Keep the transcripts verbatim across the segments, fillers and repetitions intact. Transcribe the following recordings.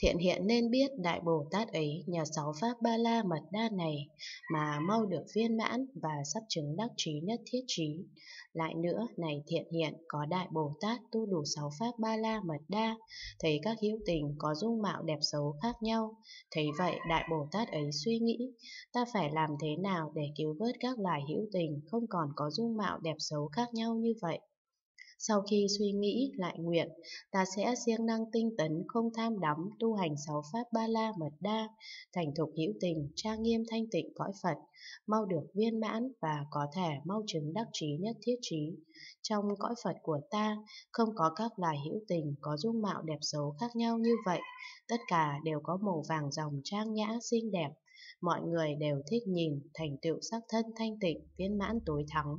Thiện hiện nên biết Đại Bồ Tát ấy nhờ sáu pháp ba la mật đa này mà mau được viên mãn và sắp chứng đắc trí nhất thiết trí. Lại nữa, này thiện hiện, có Đại Bồ Tát tu đủ sáu pháp ba la mật đa, thấy các hữu tình có dung mạo đẹp xấu khác nhau. Thấy vậy, Đại Bồ Tát ấy suy nghĩ, ta phải làm thế nào để cứu vớt các loài hữu tình không còn có dung mạo đẹp xấu khác nhau như vậy. Sau khi suy nghĩ lại nguyện, ta sẽ siêng năng tinh tấn không tham đắm tu hành sáu pháp ba la mật đa, thành thục hữu tình, trang nghiêm thanh tịnh cõi Phật, mau được viên mãn và có thể mau chứng đắc trí nhất thiết trí. Trong cõi Phật của ta, không có các loài hữu tình có dung mạo đẹp xấu khác nhau như vậy, tất cả đều có màu vàng ròng trang nhã xinh đẹp, mọi người đều thích nhìn, thành tựu sắc thân thanh tịnh, viên mãn tối thắng.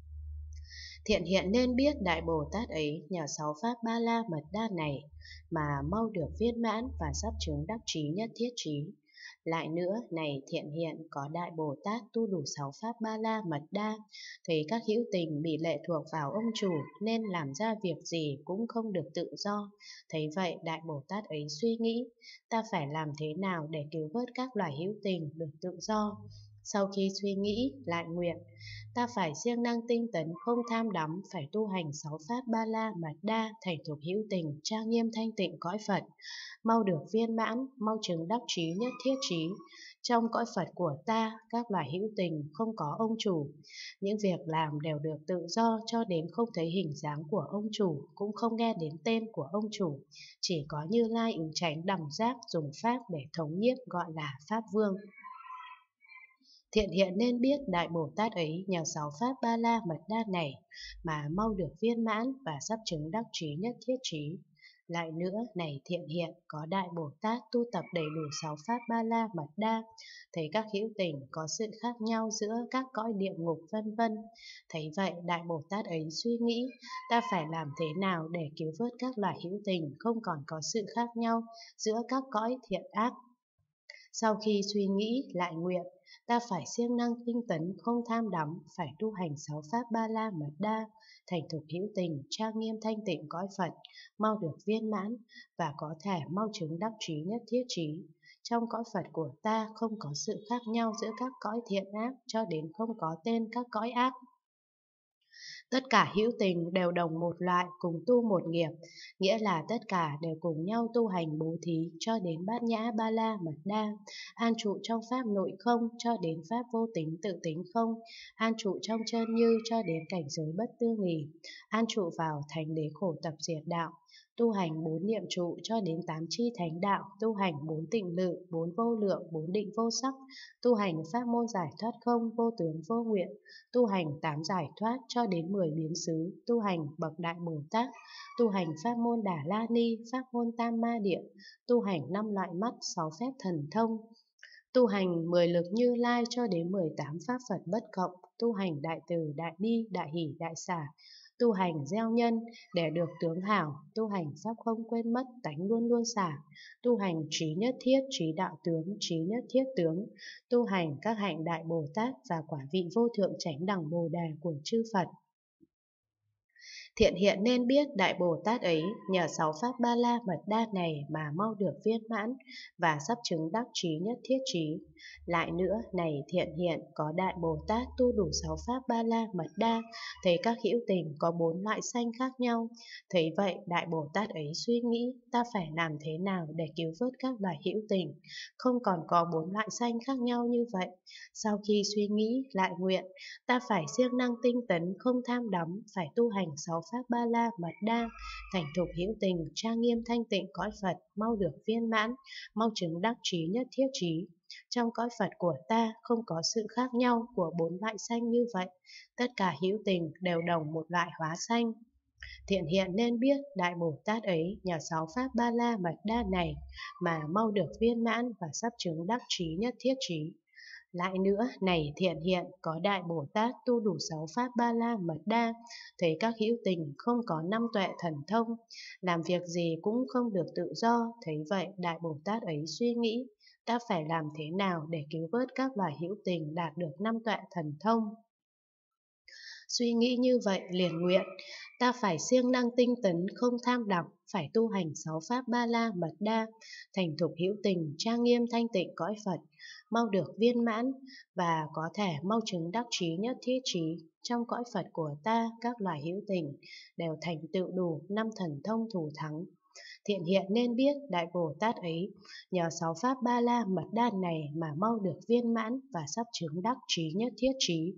Thiện hiện nên biết Đại Bồ Tát ấy nhờ sáu pháp ba la mật đa này mà mau được viên mãn và sắp chứng đắc trí nhất thiết trí. Lại nữa, này thiện hiện, có Đại Bồ Tát tu đủ sáu pháp ba la mật đa, thấy các hữu tình bị lệ thuộc vào ông chủ nên làm ra việc gì cũng không được tự do. Thấy vậy, Đại Bồ Tát ấy suy nghĩ, ta phải làm thế nào để cứu vớt các loài hữu tình được tự do. Sau khi suy nghĩ lại nguyện, ta phải siêng năng tinh tấn không tham đắm, phải tu hành sáu pháp ba la mật đa, thành thục hữu tình, trang nghiêm thanh tịnh cõi Phật, mau được viên mãn, mau chứng đắc trí nhất thiết trí. Trong cõi Phật của ta, các loài hữu tình không có ông chủ, những việc làm đều được tự do cho đến không thấy hình dáng của ông chủ, cũng không nghe đến tên của ông chủ, chỉ có Như Lai ứng chánh đẳng giác dùng pháp để thống nhiếp gọi là Pháp Vương. Thiện hiện nên biết Đại Bồ Tát ấy nhờ sáu pháp ba la mật đa này mà mau được viên mãn và sắp chứng đắc trí nhất thiết trí. Lại nữa, này thiện hiện, có Đại Bồ Tát tu tập đầy đủ sáu pháp ba la mật đa, thấy các hữu tình có sự khác nhau giữa các cõi địa ngục vân vân. Thấy vậy, Đại Bồ Tát ấy suy nghĩ, ta phải làm thế nào để cứu vớt các loài hữu tình không còn có sự khác nhau giữa các cõi thiện ác. Sau khi suy nghĩ lại nguyện, ta phải siêng năng tinh tấn không tham đắm, phải tu hành sáu pháp ba la mật đa, thành thục hữu tình, trang nghiêm thanh tịnh cõi Phật, mau được viên mãn và có thể mau chứng đắc trí nhất thiết trí. Trong cõi Phật của ta không có sự khác nhau giữa các cõi thiện ác cho đến không có tên các cõi ác. Tất cả hữu tình đều đồng một loại, cùng tu một nghiệp, nghĩa là tất cả đều cùng nhau tu hành bố thí cho đến bát nhã ba la mật đa, an trụ trong pháp nội không cho đến pháp vô tính tự tính không, an trụ trong chân như cho đến cảnh giới bất tư nghì, an trụ vào thánh đế khổ tập diệt đạo, tu hành bốn niệm trụ cho đến tám chi thánh đạo, tu hành bốn tịnh lự, bốn vô lượng, bốn định vô sắc, tu hành pháp môn giải thoát không, vô tướng vô nguyện, tu hành tám giải thoát cho đến mười biến xứ, tu hành bậc đại Bồ Tát, tu hành pháp môn Đà La Ni, pháp môn Tam Ma Địa, tu hành năm loại mắt, sáu phép thần thông, tu hành mười lực Như Lai cho đến mười tám pháp Phật bất cộng, tu hành đại từ, đại bi, đại hỷ, đại xả, tu hành gieo nhân để được tướng hảo, tu hành pháp không quên mất, tánh luôn luôn xả, tu hành trí nhất thiết, trí đạo tướng, trí nhất thiết tướng, tu hành các hạnh đại Bồ Tát và quả vị vô thượng chánh đẳng Bồ Đề của chư Phật. Thiện hiện nên biết Đại Bồ Tát ấy nhờ sáu pháp ba la mật đa này mà mau được viên mãn và sắp chứng đắc trí nhất thiết trí. Lại nữa, này thiện hiện, có Đại Bồ Tát tu đủ sáu pháp ba la mật đa, thấy các hữu tình có bốn loại sanh khác nhau. Thấy vậy, Đại Bồ Tát ấy suy nghĩ, ta phải làm thế nào để cứu vớt các loài hữu tình không còn có bốn loại sanh khác nhau như vậy. Sau khi suy nghĩ lại nguyện, ta phải siêng năng tinh tấn không tham đắm, phải tu hành sáu pháp ba la mật đa, thành thục hữu tình, trang nghiêm thanh tịnh cõi Phật, mau được viên mãn, mau chứng đắc trí nhất thiết trí. Trong cõi Phật của ta không có sự khác nhau của bốn loại sanh như vậy, tất cả hữu tình đều đồng một loại hóa sanh. Thiện hiện nên biết Đại Bồ Tát ấy nhờ sáu pháp ba la mật đa này mà mau được viên mãn và sắp chứng đắc trí nhất thiết trí. Lại nữa, này thiện hiện, có Đại Bồ Tát tu đủ sáu pháp ba la mật đa, thấy các hữu tình không có năm tuệ thần thông, làm việc gì cũng không được tự do. Thấy vậy, Đại Bồ Tát ấy suy nghĩ, ta phải làm thế nào để cứu vớt các loài hữu tình đạt được năm tuệ thần thông. Suy nghĩ như vậy liền nguyện, ta phải siêng năng tinh tấn không tham đắm, phải tu hành sáu pháp ba la mật đa, thành thục hữu tình, trang nghiêm thanh tịnh cõi Phật, mau được viên mãn và có thể mau chứng đắc trí nhất thiết trí. Trong cõi Phật của ta, các loài hữu tình đều thành tựu đủ năm thần thông thủ thắng. Thiện hiện nên biết Đại Bồ Tát ấy nhờ sáu pháp ba la mật đa này mà mau được viên mãn và sắp chứng đắc trí nhất thiết trí.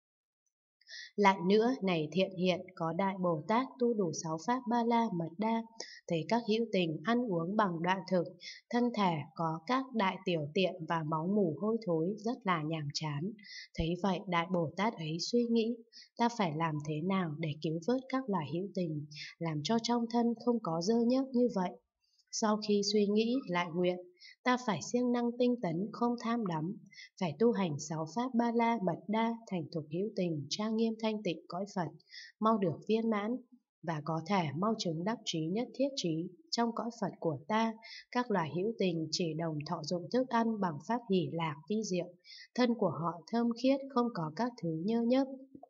Lại nữa, này thiện hiện, có Đại Bồ Tát tu đủ sáu pháp ba la mật đa, thấy các hữu tình ăn uống bằng đoạn thực, thân thể có các đại tiểu tiện và máu mủ hôi thối rất là nhàm chán. Thấy vậy, Đại Bồ Tát ấy suy nghĩ, ta phải làm thế nào để cứu vớt các loài hữu tình, làm cho trong thân không có dơ nhớp như vậy. Sau khi suy nghĩ lại nguyện, ta phải siêng năng tinh tấn không tham đắm, phải tu hành sáu pháp ba la mật đa, thành thục hữu tình, trang nghiêm thanh tịnh cõi Phật, mau được viên mãn và có thể mau chứng đắc trí nhất thiết trí. Trong cõi Phật của ta, các loài hữu tình chỉ đồng thọ dụng thức ăn bằng pháp hỷ lạc vi diệu, thân của họ thơm khiết, không có các thứ nhơ nhớp.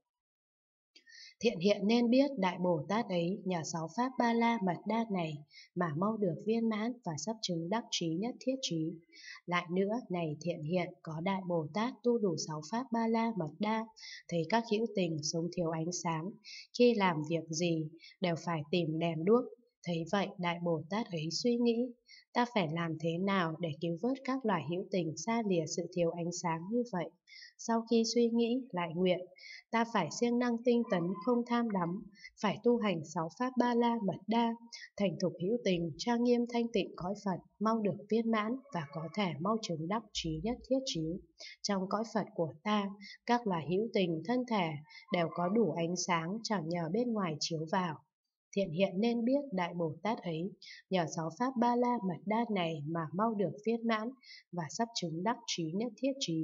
Thiện hiện nên biết Đại Bồ Tát ấy nhờ sáu pháp ba la mật đa này mà mau được viên mãn và sắp chứng đắc trí nhất thiết trí. Lại nữa, này thiện hiện, có Đại Bồ Tát tu đủ sáu pháp ba la mật đa, thấy các hữu tình sống thiếu ánh sáng, khi làm việc gì đều phải tìm đèn đuốc. Thấy vậy, Đại Bồ Tát ấy suy nghĩ, ta phải làm thế nào để cứu vớt các loài hữu tình xa lìa sự thiếu ánh sáng như vậy. Sau khi suy nghĩ lại nguyện, ta phải siêng năng tinh tấn không tham đắm, phải tu hành sáu pháp ba la mật đa, thành thục hữu tình, trang nghiêm thanh tịnh cõi Phật, mau được viên mãn và có thể mau chứng đắc trí nhất thiết trí. Trong cõi Phật của ta, các loài hữu tình thân thể đều có đủ ánh sáng, chẳng nhờ bên ngoài chiếu vào. Thiện hiện nên biết Đại Bồ Tát ấy nhờ sáu pháp ba la mật đa này mà mau được viên mãn và sắp chứng đắc trí nhất thiết trí.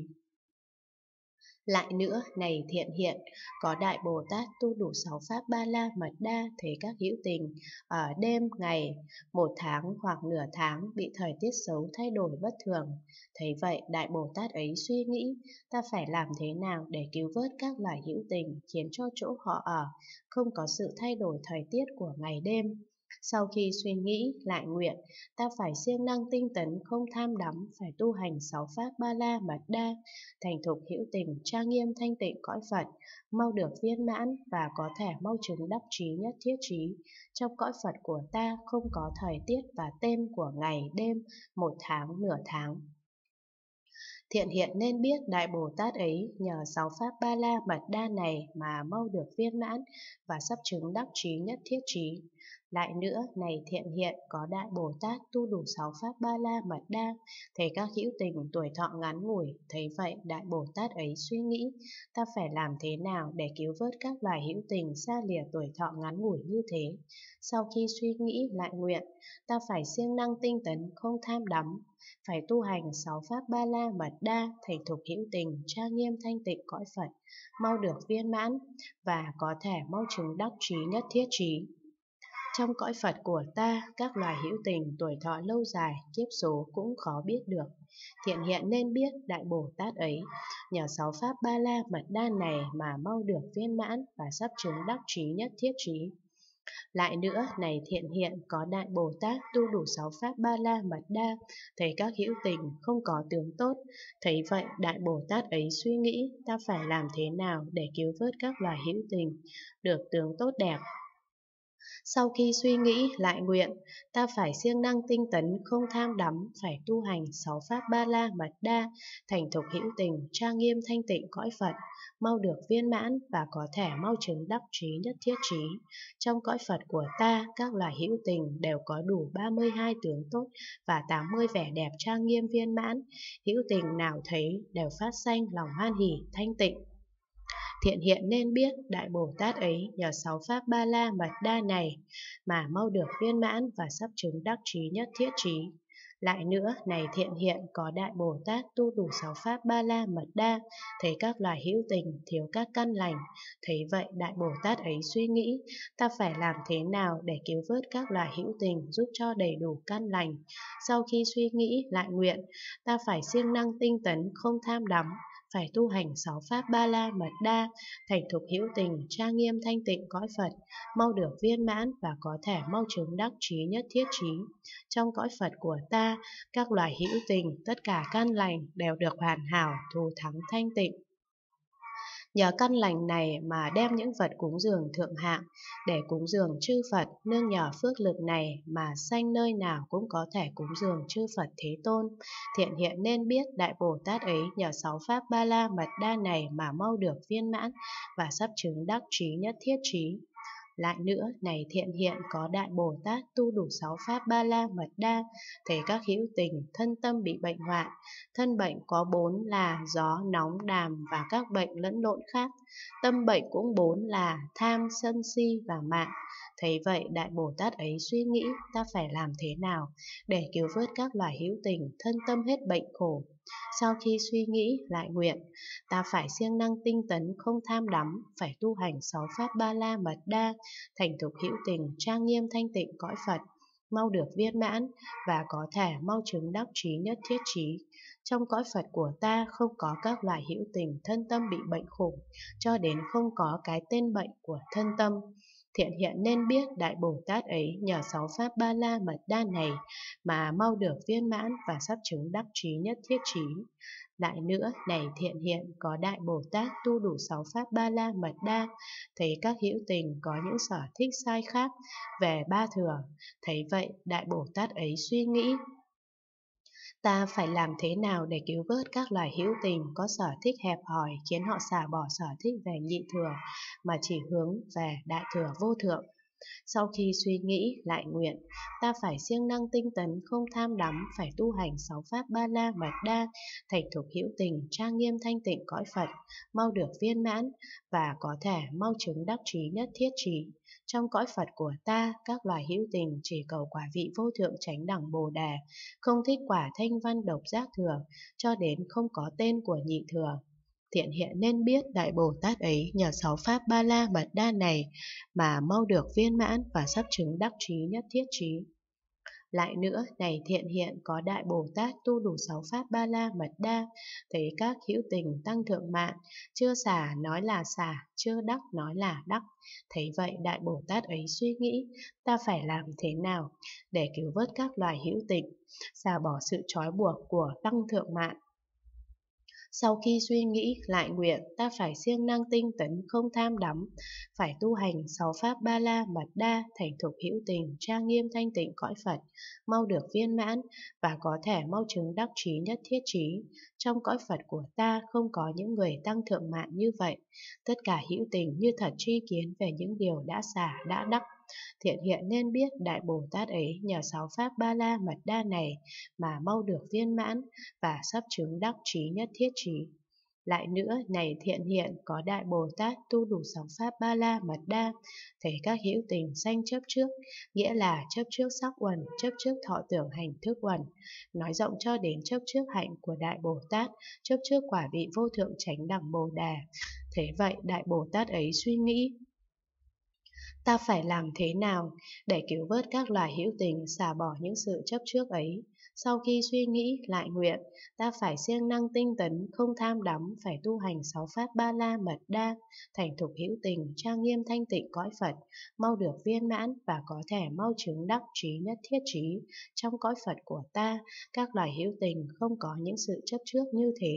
Lại nữa, này thiện hiện, có Đại Bồ Tát tu đủ sáu pháp ba la mật đa, thấy các hữu tình ở đêm, ngày, một tháng hoặc nửa tháng bị thời tiết xấu thay đổi bất thường. Thấy vậy, Đại Bồ Tát ấy suy nghĩ, ta phải làm thế nào để cứu vớt các loài hữu tình, khiến cho chỗ họ ở không có sự thay đổi thời tiết của ngày đêm. Sau khi suy nghĩ lại nguyện, ta phải siêng năng tinh tấn không tham đắm, phải tu hành sáu pháp ba la mật đa, thành thục hữu tình, trang nghiêm thanh tịnh cõi Phật, mau được viên mãn và có thể mau chứng đắc trí nhất thiết trí. Trong cõi Phật của ta không có thời tiết và tên của ngày đêm, một tháng, nửa tháng. Thiện hiện nên biết Đại Bồ Tát ấy nhờ sáu pháp ba la mật đa này mà mau được viên mãn và sắp chứng đắc trí nhất thiết trí. Lại nữa, này thiện hiện, có Đại Bồ Tát tu đủ sáu pháp ba la mật đa, thấy các hữu tình tuổi thọ ngắn ngủi. Thấy vậy, Đại Bồ Tát ấy suy nghĩ, ta phải làm thế nào để cứu vớt các loài hữu tình xa lìa tuổi thọ ngắn ngủi như thế. Sau khi suy nghĩ lại nguyện, ta phải siêng năng tinh tấn không tham đắm, phải tu hành sáu pháp ba la mật đa, thành thục hữu tình, trang nghiêm thanh tịnh cõi Phật, mau được viên mãn và có thể mau chứng đắc trí nhất thiết trí. Trong cõi Phật của ta, các loài hữu tình tuổi thọ lâu dài, kiếp số cũng khó biết được. Thiện hiện nên biết Đại Bồ Tát ấy nhờ sáu pháp ba la mật đa này mà mau được viên mãn và sắp chứng đắc trí nhất thiết trí. Lại nữa, này thiện hiện, có Đại Bồ Tát tu đủ sáu pháp ba la mật đa, thấy các hữu tình không có tướng tốt. Thấy vậy, Đại Bồ Tát ấy suy nghĩ, ta phải làm thế nào để cứu vớt các loài hữu tình được tướng tốt đẹp. Sau khi suy nghĩ lại nguyện, ta phải siêng năng tinh tấn không tham đắm, phải tu hành sáu pháp ba la mật đa, thành thục hữu tình, trang nghiêm thanh tịnh cõi Phật, mau được viên mãn và có thể mau chứng đắc trí nhất thiết trí. Trong cõi Phật của ta, các loài hữu tình đều có đủ ba mươi hai tướng tốt và tám mươi vẻ đẹp trang nghiêm viên mãn. Hữu tình nào thấy đều phát sanh lòng hoan hỷ thanh tịnh. Thiện hiện nên biết Đại Bồ Tát ấy nhờ sáu pháp ba la mật đa này mà mau được viên mãn và sắp chứng đắc trí nhất thiết trí. Lại nữa, này thiện hiện, có Đại Bồ Tát tu đủ sáu pháp ba la mật đa, thấy các loài hữu tình thiếu các căn lành. Thấy vậy, Đại Bồ Tát ấy suy nghĩ, ta phải làm thế nào để cứu vớt các loài hữu tình giúp cho đầy đủ căn lành. Sau khi suy nghĩ lại nguyện, ta phải siêng năng tinh tấn không tham đắm, phải tu hành sáu pháp ba la mật đa, thành thục hữu tình, trang nghiêm thanh tịnh cõi Phật, mau được viên mãn và có thể mau chứng đắc trí nhất thiết trí. Trong cõi Phật của ta, các loài hữu tình, tất cả căn lành đều được hoàn hảo, thù thắng thanh tịnh. Nhờ căn lành này mà đem những vật cúng dường thượng hạng để cúng dường chư Phật, nương nhờ phước lực này mà sanh nơi nào cũng có thể cúng dường chư Phật Thế Tôn. Thiện hiện nên biết Đại Bồ Tát ấy nhờ sáu pháp ba la mật đa này mà mau được viên mãn và sắp chứng đắc trí nhất thiết trí. Lại nữa, này thiện hiện có Đại Bồ Tát tu đủ sáu pháp ba la mật đa, thấy các hữu tình thân tâm bị bệnh hoạn. Thân bệnh có bốn là gió, nóng, đàm và các bệnh lẫn lộn khác. Tâm bệnh cũng bốn là tham, sân si và mạng. Thấy vậy, Đại Bồ Tát ấy suy nghĩ ta phải làm thế nào để cứu vớt các loài hữu tình thân tâm hết bệnh khổ. Sau khi suy nghĩ lại nguyện, ta phải siêng năng tinh tấn không tham đắm, phải tu hành sáu pháp ba la mật đa, thành thục hữu tình, trang nghiêm thanh tịnh cõi Phật, mau được viên mãn và có thể mau chứng đắc trí nhất thiết trí. Trong cõi Phật của ta không có các loài hữu tình thân tâm bị bệnh khổ, cho đến không có cái tên bệnh của thân tâm. Thiện hiện nên biết Đại Bồ Tát ấy nhờ sáu pháp ba la mật đa này mà mau được viên mãn và sắp chứng đắc trí nhất thiết trí. Lại nữa, này thiện hiện có Đại Bồ Tát tu đủ sáu pháp ba la mật đa, thấy các hữu tình có những sở thích sai khác về ba thừa. Thấy vậy, Đại Bồ Tát ấy suy nghĩ ta phải làm thế nào để cứu vớt các loài hữu tình có sở thích hẹp hòi khiến họ xả bỏ sở thích về nhị thừa mà chỉ hướng về đại thừa vô thượng. Sau khi suy nghĩ lại nguyện, ta phải siêng năng tinh tấn không tham đắm, phải tu hành sáu pháp ba la mật đa, thành thục hữu tình, trang nghiêm thanh tịnh cõi Phật, mau được viên mãn và có thể mau chứng đắc trí nhất thiết trí. Trong cõi Phật của ta, các loài hữu tình chỉ cầu quả vị vô thượng chánh đẳng Bồ Đề, không thích quả thanh văn độc giác thừa, cho đến không có tên của nhị thừa. Thiện hiện nên biết Đại Bồ Tát ấy nhờ sáu pháp ba la mật đa này mà mau được viên mãn và sắp chứng đắc trí nhất thiết trí. Lại nữa, này thiện hiện có Đại Bồ Tát tu đủ sáu pháp ba la mật đa, thấy các hữu tình tăng thượng mạng, chưa xả nói là xả, chưa đắc nói là đắc. Thấy vậy, Đại Bồ Tát ấy suy nghĩ ta phải làm thế nào để cứu vớt các loài hữu tình, xả bỏ sự trói buộc của tăng thượng mạng. Sau khi suy nghĩ lại nguyện, ta phải siêng năng tinh tấn không tham đắm, phải tu hành sáu pháp ba la mật đa, thành thục hữu tình, trang nghiêm thanh tịnh cõi Phật, mau được viên mãn và có thể mau chứng đắc trí nhất thiết trí. Trong cõi Phật của ta không có những người tăng thượng mạng như vậy. Tất cả hữu tình như thật tri kiến về những điều đã xả, đã đắc. Thiện hiện nên biết Đại Bồ Tát ấy nhờ sáu pháp ba la mật đa này mà mau được viên mãn và sắp chứng đắc trí nhất thiết trí. Lại nữa, này thiện hiện có Đại Bồ Tát tu đủ sáu pháp ba la mật đa, thấy các hữu tình sanh chấp trước, nghĩa là chấp trước sắc uẩn, chấp trước thọ tưởng hành thức uẩn, nói rộng cho đến chấp trước hạnh của Đại Bồ Tát, chấp trước quả vị vô thượng chánh đẳng Bồ Đề. Thế vậy, Đại Bồ Tát ấy suy nghĩ ta phải làm thế nào để cứu vớt các loài hữu tình xả bỏ những sự chấp trước ấy. Sau khi suy nghĩ lại nguyện, ta phải siêng năng tinh tấn không tham đắm, phải tu hành sáu pháp ba la mật đa, thành thục hữu tình, trang nghiêm thanh tịnh cõi Phật, mau được viên mãn và có thể mau chứng đắc trí nhất thiết trí. Trong cõi Phật của ta, các loài hữu tình không có những sự chấp trước như thế.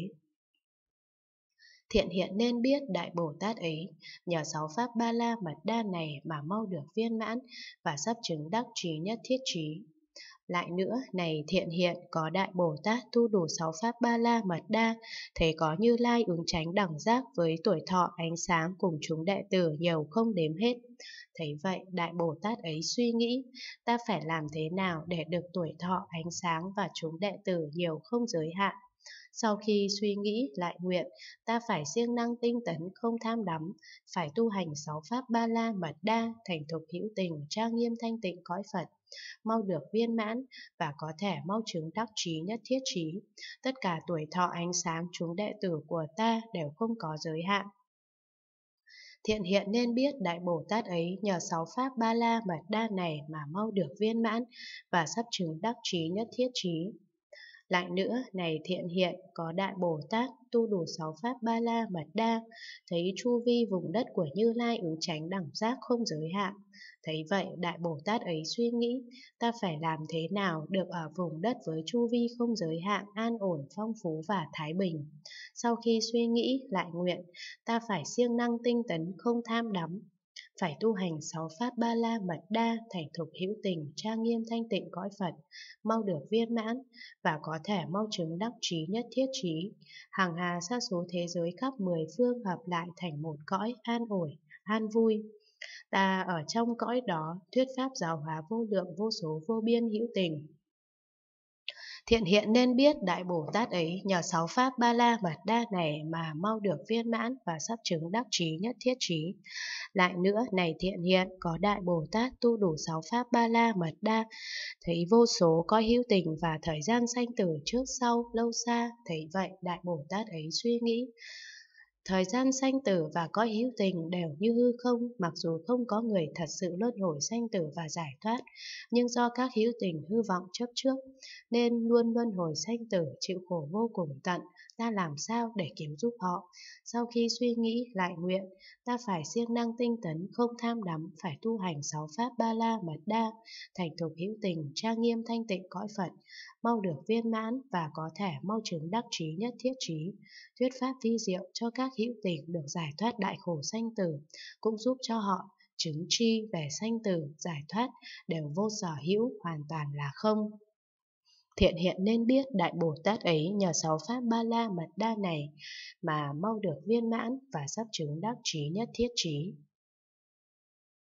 Thiện hiện nên biết Đại Bồ Tát ấy nhờ sáu pháp ba la mật đa này mà mau được viên mãn và sắp chứng đắc trí nhất thiết trí. Lại nữa, này thiện hiện có Đại Bồ Tát tu đủ sáu pháp ba la mật đa, thấy có Như Lai ứng chánh đẳng giác với tuổi thọ ánh sáng cùng chúng đệ tử nhiều không đếm hết. Thấy vậy, Đại Bồ Tát ấy suy nghĩ ta phải làm thế nào để được tuổi thọ ánh sáng và chúng đệ tử nhiều không giới hạn. Sau khi suy nghĩ lại nguyện, ta phải siêng năng tinh tấn không tham đắm, phải tu hành sáu pháp ba la mật đa, thành thục hữu tình, trang nghiêm thanh tịnh cõi Phật, mau được viên mãn và có thể mau chứng đắc trí nhất thiết trí. Tất cả tuổi thọ ánh sáng chúng đệ tử của ta đều không có giới hạn. Thiện hiện nên biết Đại Bồ Tát ấy nhờ sáu pháp ba la mật đa này mà mau được viên mãn và sắp chứng đắc trí nhất thiết trí. Lại nữa, này thiện hiện, có Đại Bồ Tát tu đủ sáu pháp ba la mật đa, thấy chu vi vùng đất của Như Lai ứng chánh đẳng giác không giới hạn. Thấy vậy, Đại Bồ Tát ấy suy nghĩ, ta phải làm thế nào được ở vùng đất với chu vi không giới hạn, an ổn, phong phú và thái bình. Sau khi suy nghĩ, lại nguyện, ta phải siêng năng tinh tấn, không tham đắm, phải tu hành sáu pháp ba la mật đa, thành thục hữu tình, trang nghiêm thanh tịnh cõi Phật, mau được viên mãn và có thể mau chứng đắc trí nhất thiết trí. Hàng hà sa số thế giới khắp mười phương hợp lại thành một cõi an ổn, an vui. Ta ở trong cõi đó thuyết pháp giáo hóa vô lượng vô số vô biên hữu tình. Thiện hiện nên biết Đại Bồ Tát ấy nhờ sáu pháp ba la mật đa này mà mau được viên mãn và sắp chứng đắc trí nhất thiết trí. Lại nữa, này thiện hiện, có Đại Bồ Tát tu đủ sáu pháp ba la mật đa, thấy vô số coi hữu tình và thời gian sanh tử trước sau lâu xa. Thấy vậy, Đại Bồ Tát ấy suy nghĩ, thời gian sanh tử và cõi hữu tình đều như hư không, mặc dù không có người thật sự luân hồi sanh tử và giải thoát, nhưng do các hữu tình hư vọng chấp trước nên luôn luân hồi sanh tử, chịu khổ vô cùng tận. Ta làm sao để cứu giúp họ? Sau khi suy nghĩ, lại nguyện, ta phải siêng năng tinh tấn, không tham đắm, phải tu hành sáu pháp ba la mật đa, thành thục hữu tình, trang nghiêm thanh tịnh cõi Phật, mau được viên mãn và có thể mau chứng đắc trí nhất thiết trí. Thuyết pháp vi diệu cho các hữu tình được giải thoát đại khổ sanh tử, cũng giúp cho họ chứng tri về sanh tử, giải thoát đều vô sở hữu, hoàn toàn là không. Thiện hiện nên biết Đại Bồ Tát ấy nhờ sáu pháp ba la mật đa này mà mau được viên mãn và sắp chứng đắc trí nhất thiết trí.